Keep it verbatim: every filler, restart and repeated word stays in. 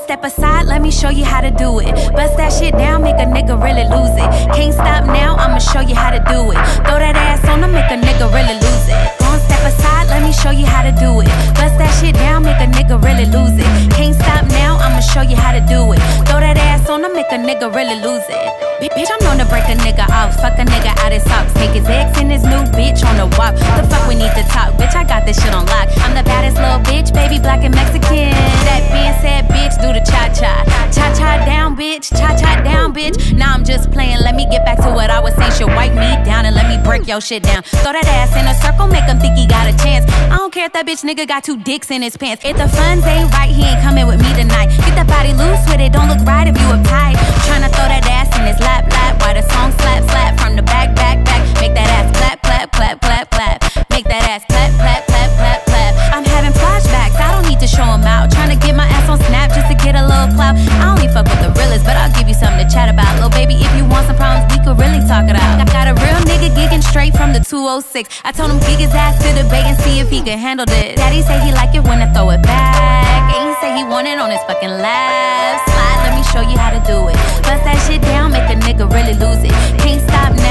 step aside, let me show you how to do it. Bust that shit down, make a nigga really lose it. Can't stop now, I'ma show you how to do it. Throw that ass on them, make a nigga really lose it. Gon' step aside, let me show you how to do it. Bust that shit down, make a nigga really lose it. Can't stop now, I'ma show you how to do it. Throw that ass on them, make a nigga really lose it. Bitch, I'm known to break a nigga off. Fuck a nigga out his socks. Take his ex and his new bitch on the walk. The fuck we need to talk, bitch, I got this shit on lock. I'm the baddest little bitch, baby, black and Mexican. That being said, bitch, do the cha-cha. Cha-cha down, bitch, cha-cha down, bitch. Now I'm just playing, let me get back to what I was saying. Shit, wipe me down and let me break your shit down. Throw that ass in a circle, make him think he got a chance. I don't care if that bitch nigga got two dicks in his pants. If the funds ain't right, he ain't coming with me tonight. Get that body loose with it, don't look right if you uptight. Tryna throw that ass in his lap, lap. While the song slap, slap from the back, back, back. Make that ass clap, clap, clap, clap, clap. Make that ass clap, clap, clap, clap, clap. I'm having flashbacks, I don't need to show them out. Tryna get my ass on Snap just to get a little clout. I only fuck with the realest, but I'll give you something to chat about. Little baby, if you want some problems, we could really talk it out. I got a real nigga gigging straight from the two oh six. I told him gig his ass to the bay and see if he can handle this. Daddy say he like it when I throw it back. And he say he want it on his fucking lap. Slide, let me show you how to do it. Bust that shit down, make a nigga really lose it. Can't stop now.